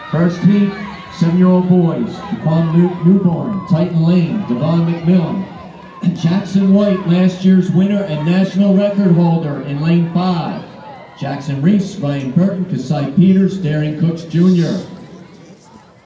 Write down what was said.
First heat, 7-year-old boys, Devon Newborn, Titan Lane, Devon McMillan, and Jaxon White, last year's winner and national record holder in lane 5. Jackson Reese, Ryan Burton, Kasai Peters, Darren Cooks Jr.